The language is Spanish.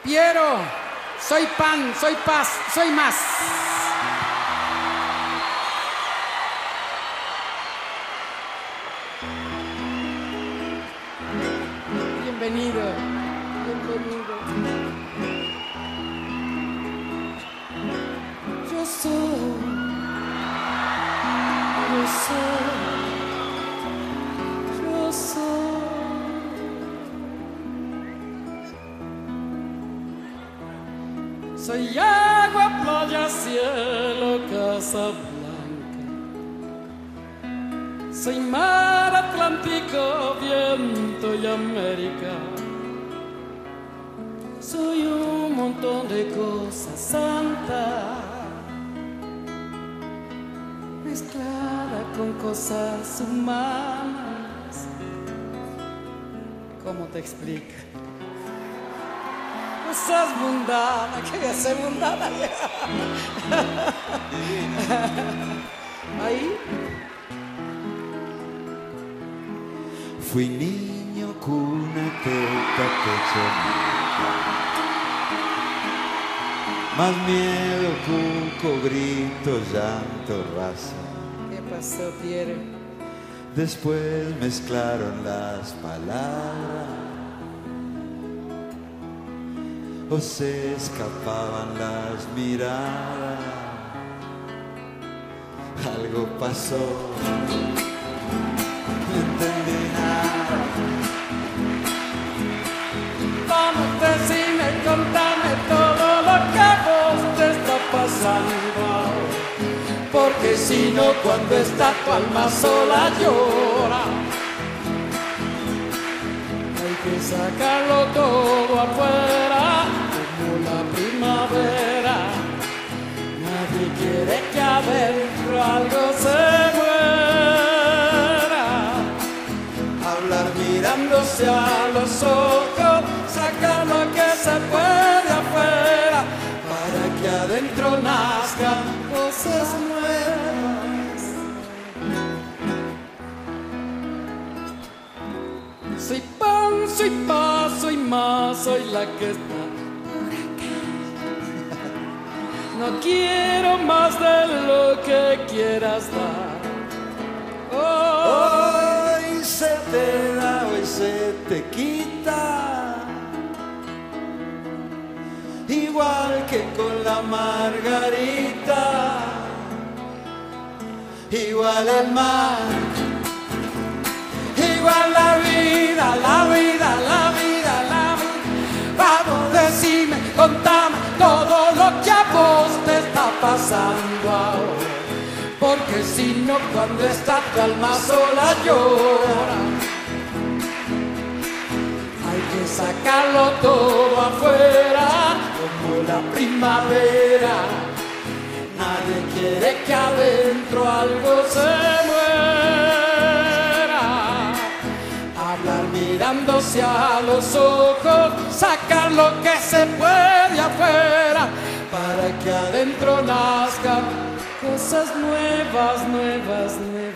Piero, soy pan, soy paz, soy más. Bienvenido, bienvenido. Yo soy, yo soy, yo soy. Soy agua, playa, cielo, casa blanca. Soy mar, Atlántico, viento y América. Soy un montón de cosas santas, mezclada con cosas humanas. ¿Cómo te explico? Cosas mundanas, ¿qué voy a hacer mundana? Ahí. Fui niño, cuna, teta, pecho, más miedo, cuco, grito, llanto, raza. ¿Qué pasó, Piero? Después mezclaron las palabras o se escapaban las miradas. Algo pasó, no entendí nada. Vamos, decime, contame todo lo que a vos te está pasando. Porque si no, cuando está tu alma sola llora. Hay que sacarlo todo afuera, como la primavera. Nadie quiere que adentro algo se muera. Hablar mirándose a los ojos, sacar lo que se puede afuera, para que adentro nazcan cosas nuevas. Soy pan, soy paz, soy más, soy la que está por acá. No quiero más de lo que quieras dar. Hoy se te da, hoy se te quita. Igual que con la margarita, igual el mar, igual la vida, la vida, la vida, la vida. Vamos, decime, contame todo lo que a vos te está pasando ahora. Porque si no, cuando está tu alma sola llora. Hay que sacarlo todo afuera, como la primavera. Nadie quiere que adentro algo se muera. Hablar mirándose a los ojos, sacar lo que se puede afuera, para que adentro nazcan cosas nuevas, nuevas, nuevas.